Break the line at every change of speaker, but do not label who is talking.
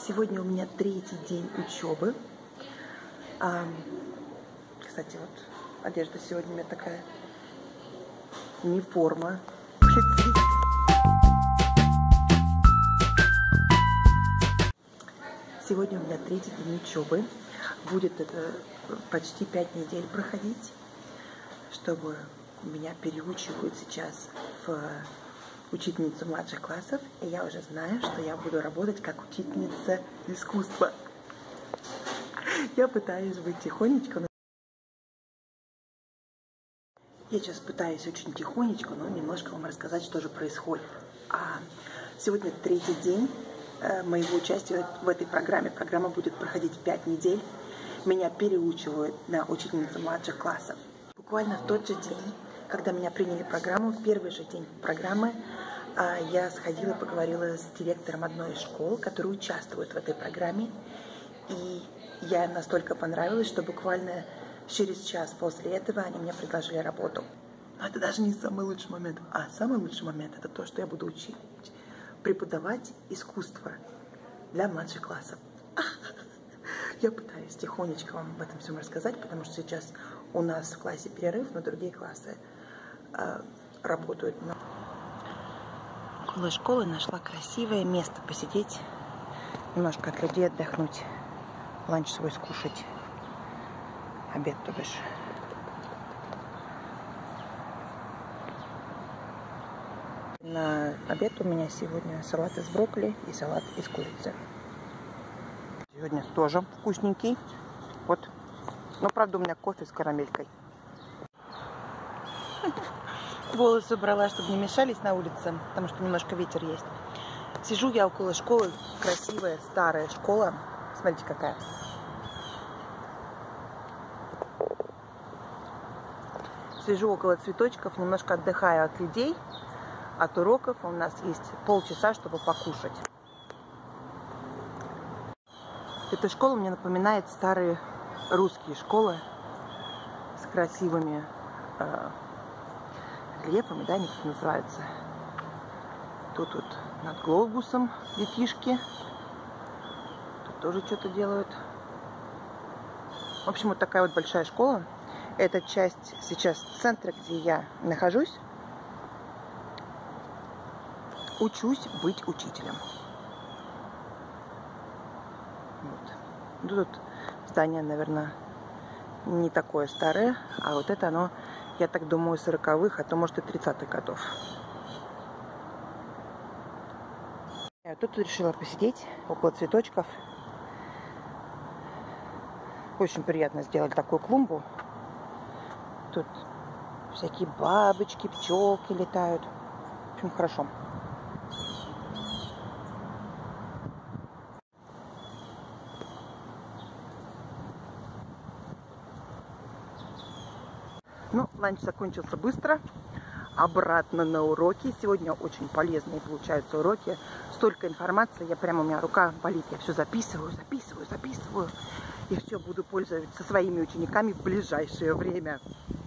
Сегодня у меня третий день учебы. Кстати, вот одежда сегодня у меня такая не форма. Сегодня у меня третий день учебы. Будет это почти 5 недель проходить, чтобы меня переучивают сейчас в учительницу младших классов, и я уже знаю, что я буду работать как учительница искусства. Я пытаюсь быть тихонечко. Я сейчас пытаюсь очень тихонечко, но немножко вам рассказать, что же происходит. Сегодня третий день моего участия в этой программе. Программа будет проходить 5 недель. Меня переучивают на учительницу младших классов. Буквально в тот же день, когда меня приняли в программу, в первый же день программы, я сходила и поговорила с директором одной из школ, которые участвуют в этой программе. И я им настолько понравилась, что буквально через час после этого они мне предложили работу. Но это даже не самый лучший момент. Самый лучший момент — это то, что я буду учить преподавать искусство для младших классов. Я пытаюсь тихонечко вам об этом всем рассказать, потому что сейчас у нас в классе перерыв, но другие классы работают. Около школы нашла красивое место посидеть, немножко от людей отдохнуть, ланч свой скушать, обед, то бишь. На обед у меня сегодня салат из брокколи и салат из курицы. Сегодня тоже вкусненький. Вот. Но правда у меня кофе с карамелькой. Волосы убрала, чтобы не мешались на улице, потому что немножко ветер есть. Сижу я около школы, красивая старая школа. Смотрите, какая. Сижу около цветочков, немножко отдыхаю от людей, от уроков. У нас есть полчаса, чтобы покушать. Эта школа мне напоминает старые русские школы с красивыми рельефами, да, они как называются. Тут вот над глобусом детишки. Тут тоже что-то делают. В общем, вот такая вот большая школа. Эта часть сейчас центра, где я нахожусь. Учусь быть учителем. Вот. Тут здание, наверное, не такое старое, а вот это оно, я так думаю, 40-х, а то может и 30-х годов. Я тут решила посидеть около цветочков. Очень приятно сделать такую клумбу. Тут всякие бабочки, пчелки летают. В общем, хорошо. Ну, ланч закончился быстро. Обратно на уроки. Сегодня очень полезные получаются уроки. Столько информации. У меня рука болит. Я все записываю. И все буду пользоваться своими учениками в ближайшее время.